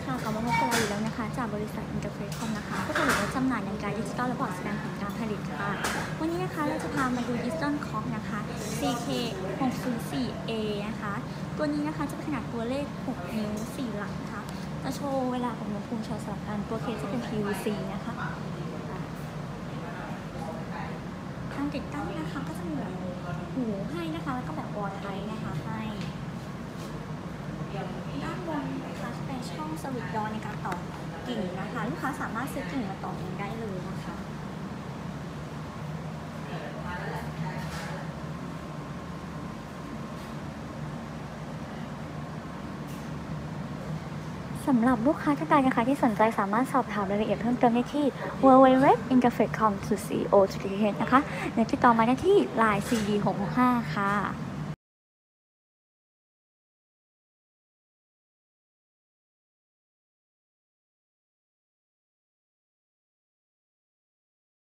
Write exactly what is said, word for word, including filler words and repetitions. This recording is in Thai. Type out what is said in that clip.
ค่ะกลับมาพบกับเราอีกแล้วนะคะจากบริษัท Interface Com นะคะผู้ผลิตและจำหน่ายนาฬิกาดิจิตอลและบอร์ดแสดงผลการผลิตค่ะวันนี้นะคะเราจะพามาดู Digital Clock นะคะ ซี เค หกศูนย์สี่ เอ นะคะตัวนี้นะคะจะเป็นขนาดตัวเลขหกนิ้วสี่หลักนะคะจะโชว์เวลากับอุณหภูมิโชว์สลับกันตัวเคสจะเป็น พี วี ซี นะคะทางติดตั้งนะคะก็จะมีแบบหูให้นะคะแล้วก็แบบวอลไทป์นะคะให้ด้านบนนะคะจะเป็นช่องสวิตช์ดอในการต่อกิ่งนะคะลูกค้าสามารถซื้อกิ่งมาต่อเองได้เลยนะคะสำหรับลูกค้าท่านใดนะคะที่สนใจสามารถสอบถามรายละเอียดเพิ่มเติมได้ที่ ดับเบิลยู ดับเบิลยู ดับเบิลยู ดอท อินเตอร์เฟซ คอม ดอท ซี โอ ดอท ที เอช นะคะหรือติดต่อมาได้ที่ ไลน์ ซี ดี หกหกห้า ค่ะ